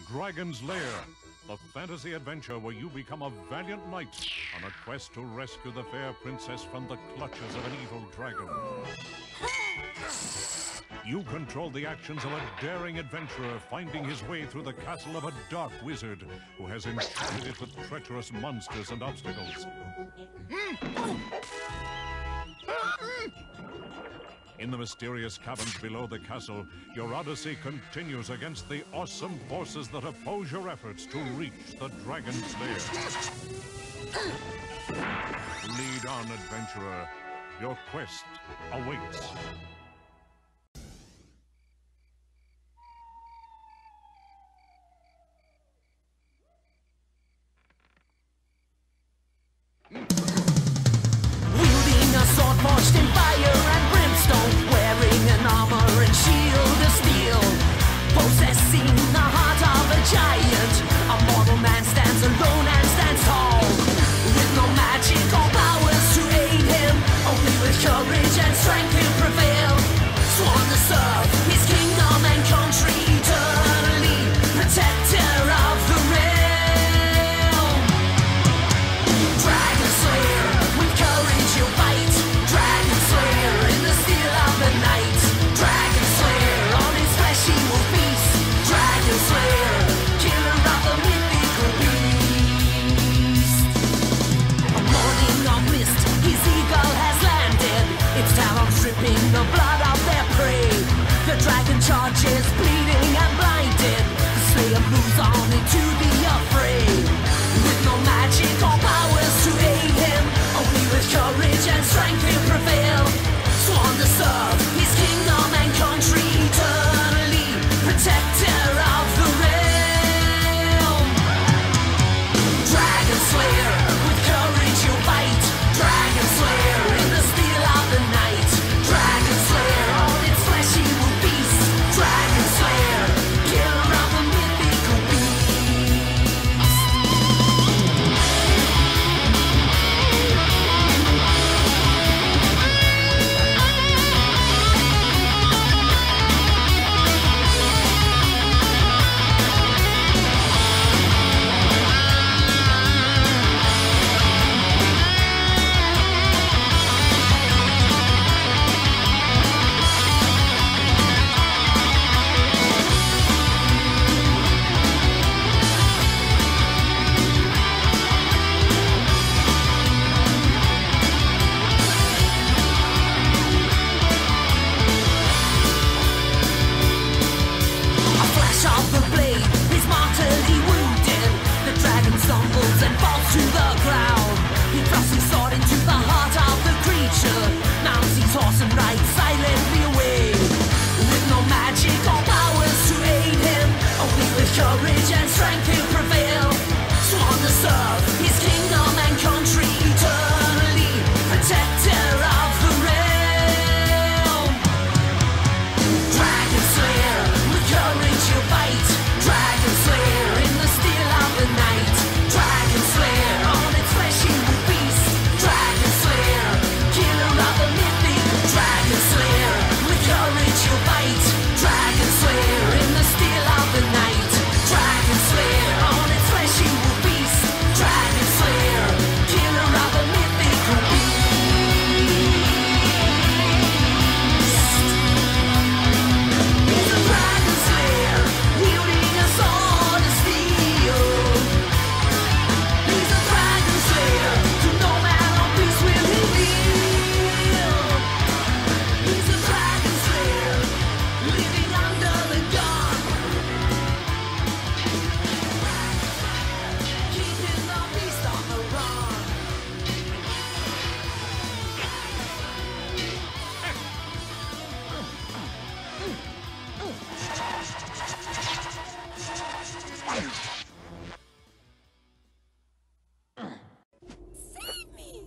Dragon's Lair, the fantasy adventure where you become a valiant knight on a quest to rescue the fair princess from the clutches of an evil dragon. You control the actions of a daring adventurer finding his way through the castle of a dark wizard who has enchanted it with treacherous monsters and obstacles. In the mysterious caverns below the castle, your odyssey continues against the awesome forces that oppose your efforts to reach the Dragon's Lair. Lead on, adventurer. Your quest awaits. Wielding a sword forged in fire and brimstone, wearing an armor and shield of steel, possessing the heart of a giant, a mortal man stands alone and stands tall, with no magic or powers to aid him, only with courage and strength he'll prevail. Sworn to serve his kingdom and country eternally, protector of the realm. Dragon Slayer, with courage you'll fight. Dragon Slayer, in the steel of the night. Dragon Slayer, on his flesh he will feast. Dragon Slayer, killer of the mythical beast. A morning of mist, his eagle has landed, its talons dripping the blood of their prey. The dragon charges, bleeding and blinded. The Slayer moves on into the affray, with no magic or powers to aid him, only with courage and strength he'll prevail. Sworn to serve his kingdom and country eternally, protector of the realm. Dragon Slayer, with courage you'll fight. Dragon Slayer, in the steel of the night. Dragon Slayer, on its flesh he will feast. Dragon Slayer, killer of the mythical beast. A flash of the blade is mortally wounded. The dragon stumbles and falls to the ground. He thrusts his sword into the heart of the creature, mounts his horse and rides silently away, with no magic or powers to aid him, only with courage and strength he'll prevail. Sworn to serve his kingdom and country eternally, protector of the realm. Dragon Slayer, with courage you'll fight. Dragon Slayer, in the steel of the night. Dragon Slayer, on its flesh he will feast. Dragon Slayer, killer of the mythic. Dragon Slayer, with courage you'll fight. Dragon Slayer, in the steel of the night. Dragon Slayer, on its flesh he will feast. Dragon Slayer, killer of the mythical beast. He's a Dragon Slayer, wielding a sword of steel. He's a Dragon Slayer, to no man or beast will he kneel. He's a Dragon Slayer, living under the gun, keeping the beast on the run. Save me!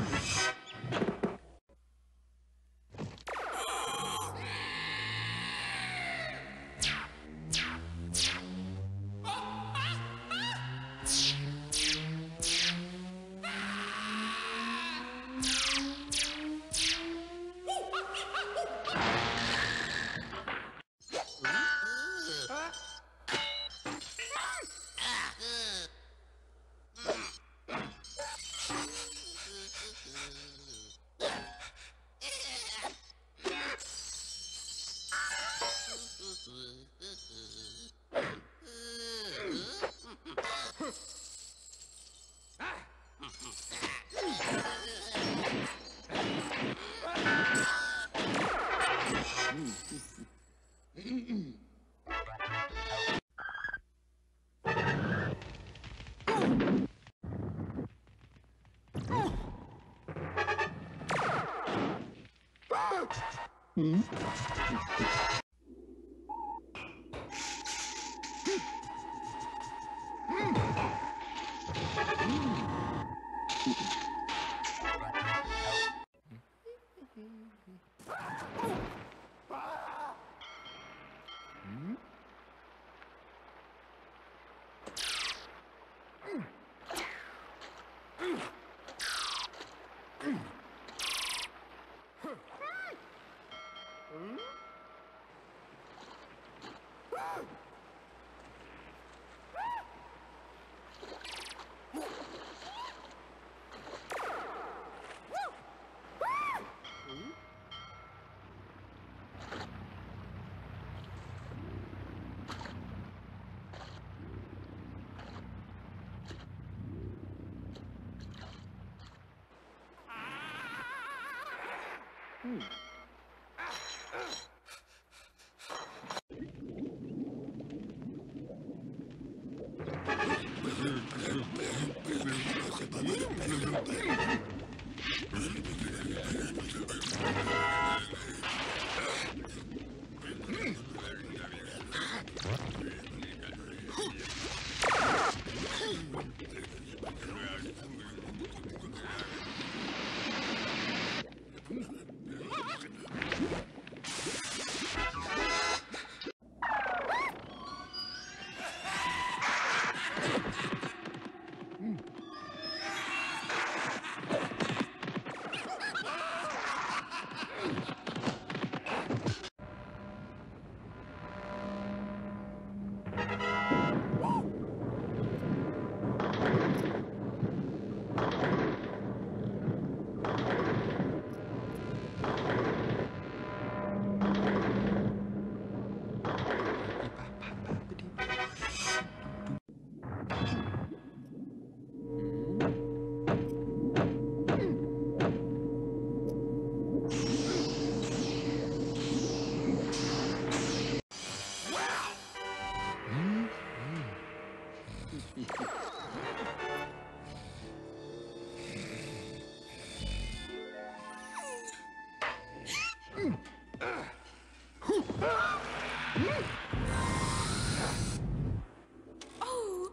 Oh!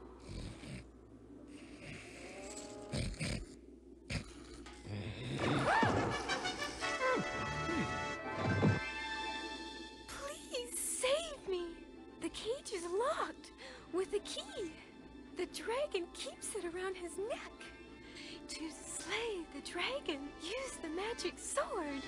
Please save me! The cage is locked with a key. The dragon keeps it around his neck. To slay the dragon, use the magic sword.